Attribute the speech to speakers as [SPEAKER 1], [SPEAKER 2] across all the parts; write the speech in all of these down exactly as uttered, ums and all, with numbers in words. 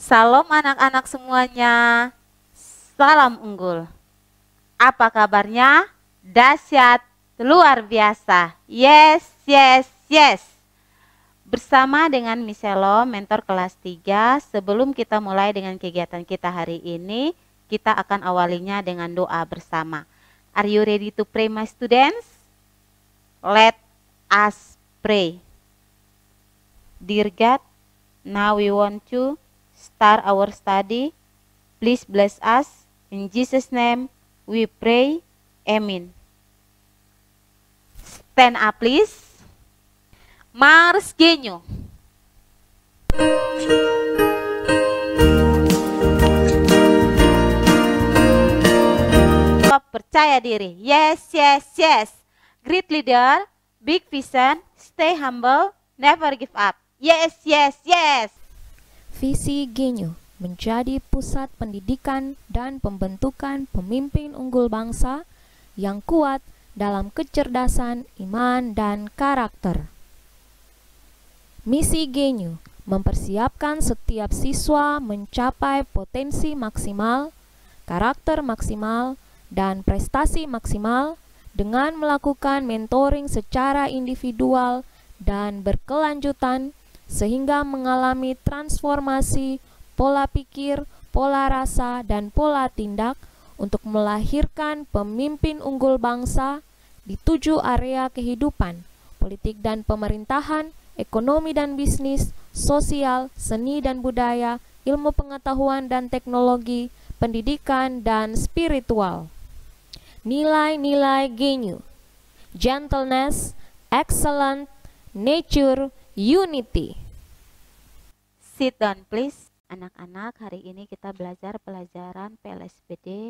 [SPEAKER 1] Salam anak-anak semuanya, salam unggul. Apa kabarnya? Dahsyat, luar biasa. Yes, yes, yes. Bersama dengan Miss Elo, mentor kelas tiga, sebelum kita mulai dengan kegiatan kita hari ini, kita akan awalinya dengan doa bersama. Are you ready to pray, my students? Let us pray. Dear God, now we want to start our study. Please bless us. In Jesus' name we pray. Amen. Stand up please. Mars Genyo. Percaya diri. Yes, yes, yes. Great leader, big vision, stay humble, never give up. Yes, yes, yes.
[SPEAKER 2] Visi Genyo menjadi pusat pendidikan dan pembentukan pemimpin unggul bangsa yang kuat dalam kecerdasan, iman, dan karakter. Misi Genyo mempersiapkan setiap siswa mencapai potensi maksimal, karakter maksimal, dan prestasi maksimal dengan melakukan mentoring secara individual dan berkelanjutan sehingga mengalami transformasi pola pikir, pola rasa, dan pola tindak untuk melahirkan pemimpin unggul bangsa di tujuh area kehidupan, politik dan pemerintahan, ekonomi dan bisnis, sosial, seni dan budaya, ilmu pengetahuan dan teknologi, pendidikan, dan spiritual. Nilai-nilai Genyo: gentleness, excellent, nature, unity.
[SPEAKER 1] Sit down please. Anak-anak, hari ini kita belajar pelajaran P L S B D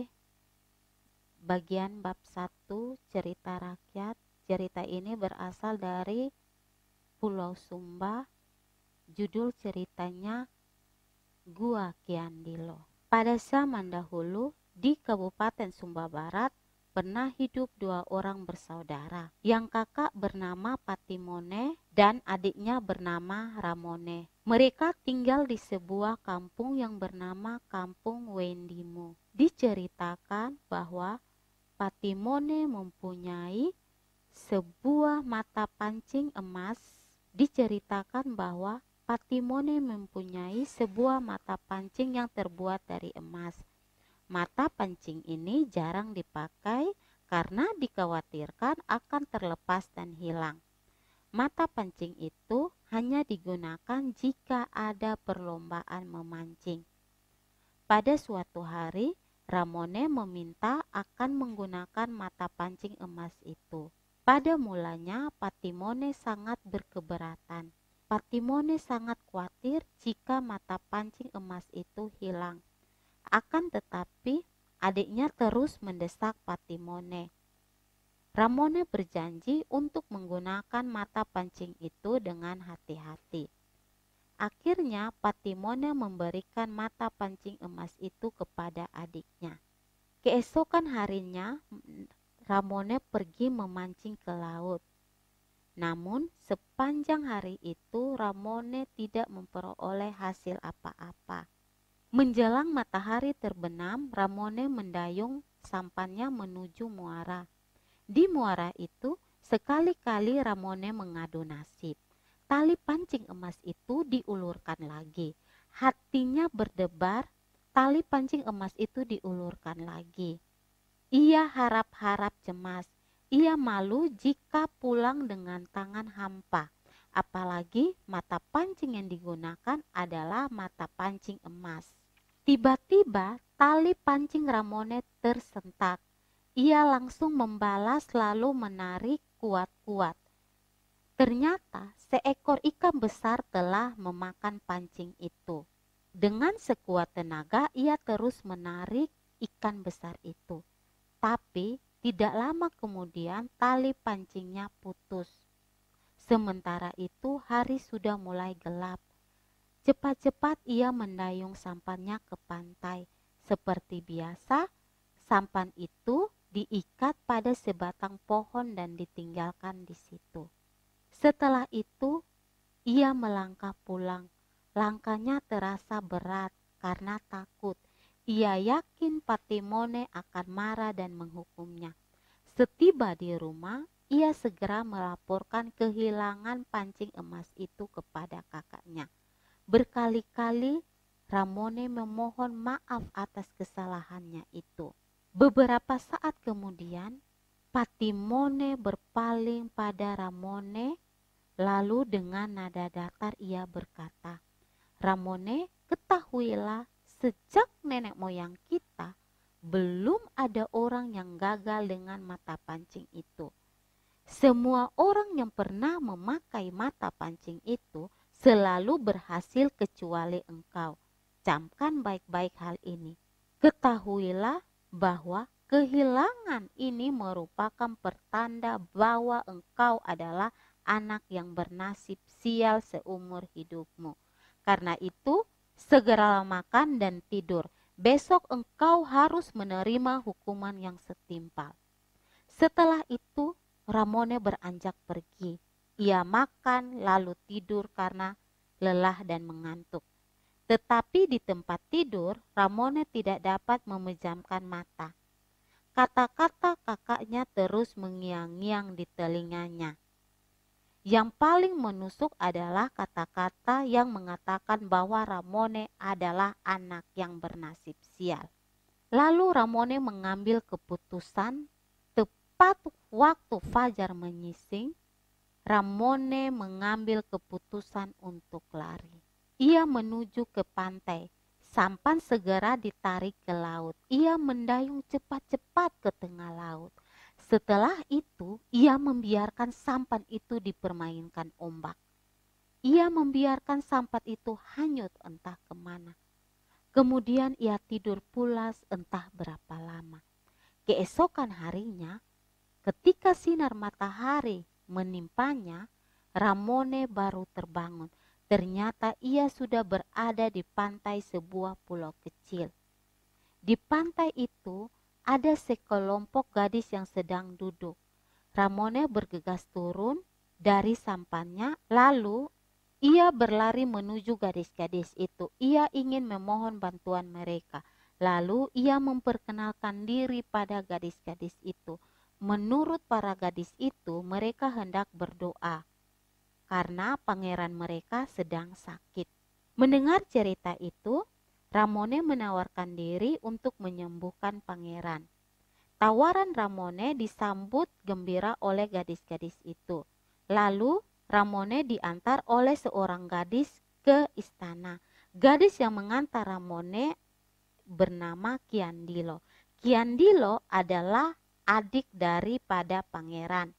[SPEAKER 1] bagian bab satu, cerita rakyat. Cerita ini berasal dari Pulau Sumba. Judul ceritanya Gua Kiandilo. Pada zaman dahulu di Kabupaten Sumba Barat pernah hidup dua orang bersaudara. Yang kakak bernama Patimone dan adiknya bernama Ramone. Mereka tinggal di sebuah kampung yang bernama Kampung Wendimu. Diceritakan bahwa Patimone mempunyai sebuah mata pancing emas. Diceritakan bahwa Patimone mempunyai sebuah mata pancing yang terbuat dari emas. Mata pancing ini jarang dipakai karena dikhawatirkan akan terlepas dan hilang. Mata pancing itu hanya digunakan jika ada perlombaan memancing. Pada suatu hari, Ramone meminta akan menggunakan mata pancing emas itu. Pada mulanya, Patimone sangat berkeberatan. Patimone sangat khawatir jika mata pancing emas itu hilang. Akan tetapi, adiknya terus mendesak Patimone. Ramone berjanji untuk menggunakan mata pancing itu dengan hati-hati. Akhirnya, Patimone memberikan mata pancing emas itu kepada adiknya. Keesokan harinya, Ramone pergi memancing ke laut. Namun, sepanjang hari itu Ramone tidak memperoleh hasil apa-apa. Menjelang matahari terbenam, Ramone mendayung sampannya menuju muara. Di muara itu, sekali-kali Ramone mengadu nasib. Tali pancing emas itu diulurkan lagi. Hatinya berdebar, tali pancing emas itu diulurkan lagi. Ia harap-harap cemas. Ia malu jika pulang dengan tangan hampa. Apalagi mata pancing yang digunakan adalah mata pancing emas. Tiba-tiba tali pancing Ramone tersentak. Ia langsung membalas lalu menarik kuat-kuat. Ternyata seekor ikan besar telah memakan pancing itu. Dengan sekuat tenaga ia terus menarik ikan besar itu. Tapi tidak lama kemudian tali pancingnya putus. Sementara itu hari sudah mulai gelap. Cepat-cepat ia mendayung sampannya ke pantai. Seperti biasa, sampan itu diikat pada sebatang pohon dan ditinggalkan di situ. Setelah itu, ia melangkah pulang. Langkahnya terasa berat. karena takut. Ia yakin Patimone akan marah dan menghukumnya. Setiba di rumah, ia segera melaporkan kehilangan pancing emas itu kepada kakaknya. Berkali-kali Ramone memohon maaf atas kesalahannya itu. Beberapa saat kemudian, Patimone berpaling pada Ramone, lalu dengan nada datar ia berkata, "Ramone, ketahuilah, sejak nenek moyang kita, belum ada orang yang gagal dengan mata pancing itu. Semua orang yang pernah memakai mata pancing itu selalu berhasil kecuali engkau. Camkan baik-baik hal ini. Ketahuilah bahwa kehilangan ini merupakan pertanda bahwa engkau adalah anak yang bernasib sial seumur hidupmu. Karena itu, segeralah makan dan tidur. Besok engkau harus menerima hukuman yang setimpal." Setelah itu, Ramone beranjak pergi. Ia makan lalu tidur karena lelah dan mengantuk. Tetapi di tempat tidur, Ramone tidak dapat memejamkan mata. Kata-kata kakaknya terus mengiang-ngiang di telinganya. Yang paling menusuk adalah kata-kata yang mengatakan bahwa Ramone adalah anak yang bernasib sial. Lalu Ramone mengambil keputusan. Tepat waktu fajar menyising, Ramone mengambil keputusan untuk lari. Ia menuju ke pantai. Sampan segera ditarik ke laut. Ia mendayung cepat-cepat ke tengah laut. Setelah itu, ia membiarkan sampan itu dipermainkan ombak. Ia membiarkan sampan itu hanyut entah kemana. Kemudian ia tidur pulas entah berapa lama. Keesokan harinya, ketika sinar matahari menimpanya, Ramone baru terbangun. Ternyata ia sudah berada di pantai sebuah pulau kecil. Di pantai itu ada sekelompok gadis yang sedang duduk. Ramone bergegas turun dari sampannya, lalu ia berlari menuju gadis-gadis itu. Ia ingin memohon bantuan mereka. Lalu ia memperkenalkan diri pada gadis-gadis itu. Menurut para gadis itu, mereka hendak berdoa karena pangeran mereka sedang sakit. Mendengar cerita itu, Ramone menawarkan diri untuk menyembuhkan pangeran. Tawaran Ramone disambut gembira oleh gadis-gadis itu. Lalu Ramone diantar oleh seorang gadis ke istana. Gadis yang mengantar Ramone bernama Kiandilo. Kiandilo adalah adik daripada pangeran.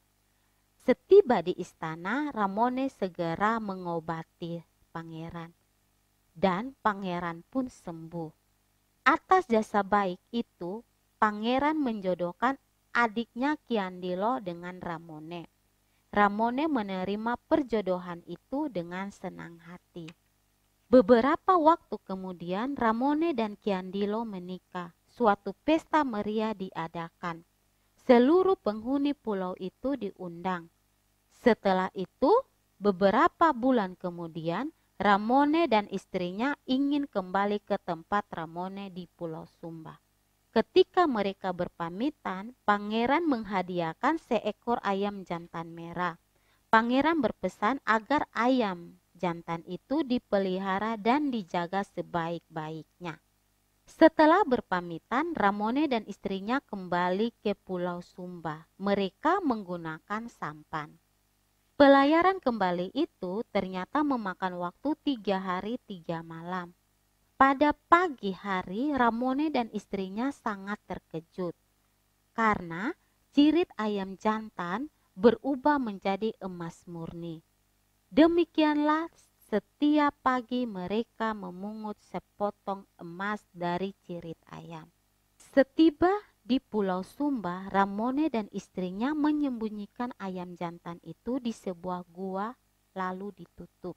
[SPEAKER 1] Setiba di istana, Ramone segera mengobati pangeran. Dan pangeran pun sembuh. Atas jasa baik itu, pangeran menjodohkan adiknya Kiandilo dengan Ramone. Ramone menerima perjodohan itu dengan senang hati. Beberapa waktu kemudian, Ramone dan Kiandilo menikah. Suatu pesta meriah diadakan. Seluruh penghuni pulau itu diundang. Setelah itu, beberapa bulan kemudian, Ramone dan istrinya ingin kembali ke tempat Ramone di Pulau Sumba. Ketika mereka berpamitan, pangeran menghadiahkan seekor ayam jantan merah. Pangeran berpesan agar ayam jantan itu dipelihara dan dijaga sebaik-baiknya. Setelah berpamitan, Ramone dan istrinya kembali ke Pulau Sumba. Mereka menggunakan sampan. Pelayaran kembali itu ternyata memakan waktu tiga hari tiga malam. Pada pagi hari, Ramone dan istrinya sangat terkejut karena cirit ayam jantan berubah menjadi emas murni. Demikianlah setiap pagi mereka memungut sepotong emas dari cirit ayam. Setiba di Pulau Sumba, Ramone dan istrinya menyembunyikan ayam jantan itu di sebuah gua lalu ditutup.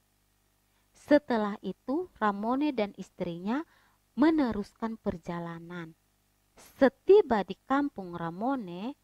[SPEAKER 1] Setelah itu, Ramone dan istrinya meneruskan perjalanan. Setiba di kampung Ramone,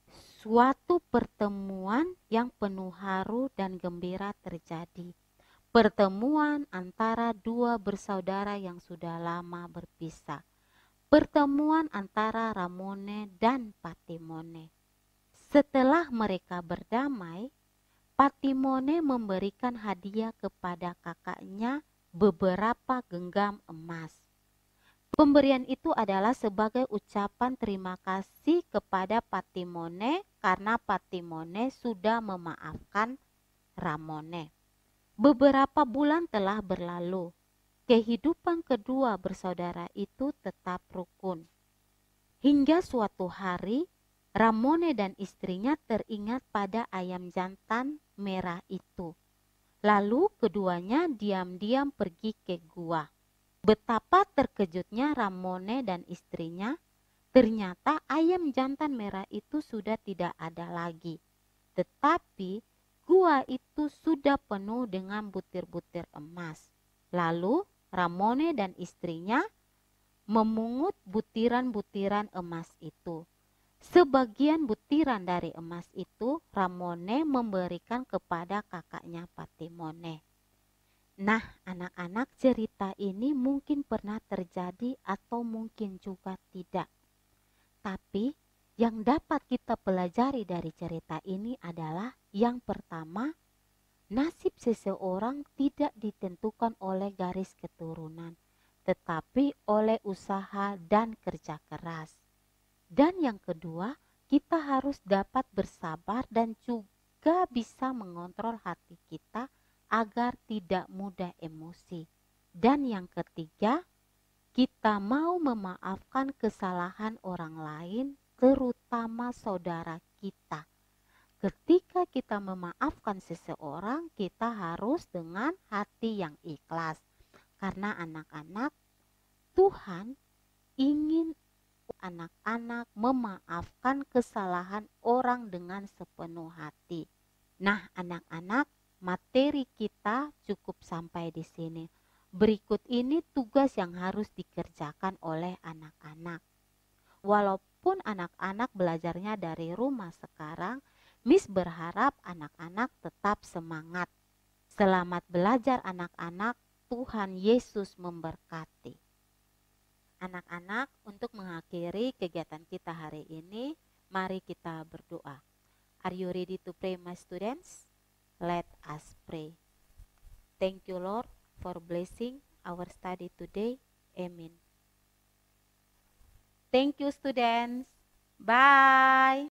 [SPEAKER 1] suatu pertemuan yang penuh haru dan gembira terjadi. Pertemuan antara dua bersaudara yang sudah lama berpisah. Pertemuan antara Ramone dan Patimone. Setelah mereka berdamai, Patimone memberikan hadiah kepada kakaknya beberapa genggam emas. Pemberian itu adalah sebagai ucapan terima kasih kepada Patimone karena Patimone sudah memaafkan Ramone. Beberapa bulan telah berlalu. Kehidupan kedua bersaudara itu tetap rukun. Hingga suatu hari, Ramone dan istrinya teringat pada ayam jantan merah itu. Lalu keduanya diam-diam pergi ke gua. Betapa terkejutnya Ramone dan istrinya, ternyata ayam jantan merah itu sudah tidak ada lagi. Tetapi gua itu sudah penuh dengan butir-butir emas. Lalu Ramone dan istrinya memungut butiran-butiran emas itu. Sebagian butiran dari emas itu Ramone memberikan kepada kakaknya Patimone. Nah, anak-anak, cerita ini mungkin pernah terjadi atau mungkin juga tidak. Tapi yang dapat kita pelajari dari cerita ini adalah yang pertama, nasib seseorang tidak ditentukan oleh garis keturunan, tetapi oleh usaha dan kerja keras. Dan yang kedua, kita harus dapat bersabar dan juga bisa mengontrol hati kita agar tidak mudah emosi. Dan yang ketiga, kita mau memaafkan kesalahan orang lain, terutama saudara kita. Ketika kita memaafkan seseorang, kita harus dengan hati yang ikhlas. Karena anak-anak, Tuhan ingin anak-anak memaafkan kesalahan orang dengan sepenuh hati. Nah, anak-anak, materi kita cukup sampai di sini. Berikut ini tugas yang harus dikerjakan oleh anak-anak. Walaupun anak-anak belajarnya dari rumah sekarang, Miss berharap anak-anak tetap semangat. Selamat belajar anak-anak, Tuhan Yesus memberkati. Anak-anak, untuk mengakhiri kegiatan kita hari ini, mari kita berdoa. Are you ready to pray, my students? Let us pray. Thank you, Lord, for blessing our study today. Amen. Thank you, students. Bye.